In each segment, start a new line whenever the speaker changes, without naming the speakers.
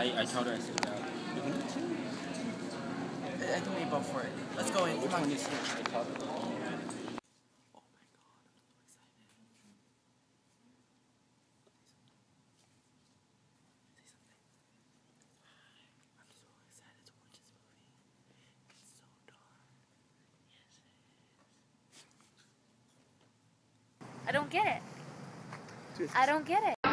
I told her I said that.
I think we both for it. Let's go in.
Which one is it? I told her.
I don't get it. I don't get it.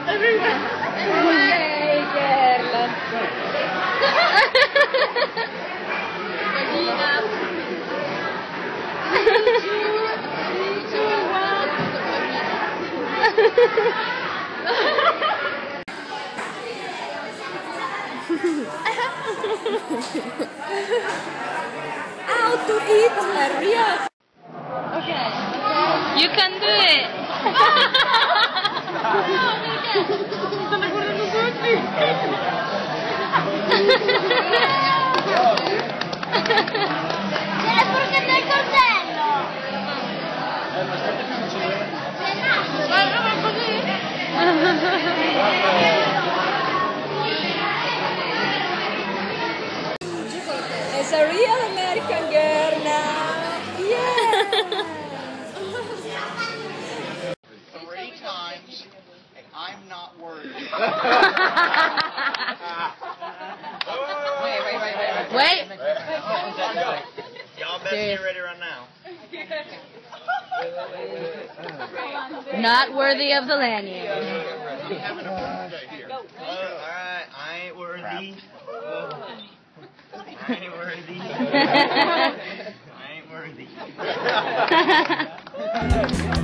How to eat Maria? Okay. You can do it.
Perché nel coltello? Guarda così.
It's a real American girl now. Yeah.
3 times. I'm not worthy.
Wait.
Y'all best get ready right now.
Not worthy of the lanyard.
Alright, I ain't worthy. I ain't worthy. I ain't worthy.